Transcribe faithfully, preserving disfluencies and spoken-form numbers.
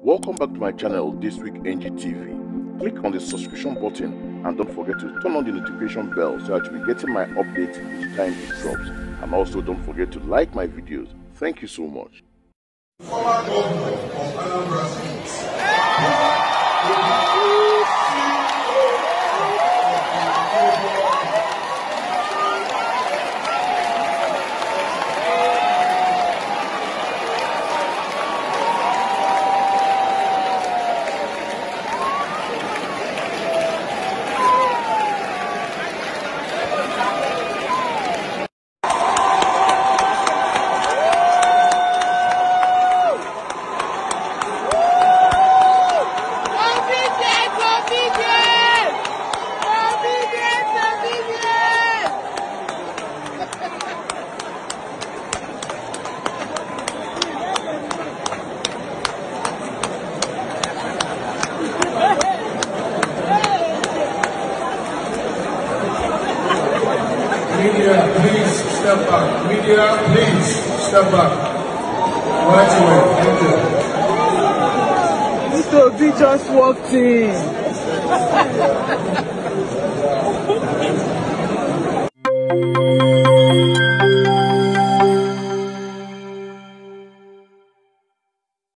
Welcome back to my channel, This Week N G T V. Click on the subscription button and don't forget to turn on the notification bell so that you'll be getting my updates each time it drops. And also don't forget to like my videos. Thank you so much. Former governor of Anambra State. Media, please step back. Media, please step back. Right away. Thank you. Mister B just walked in.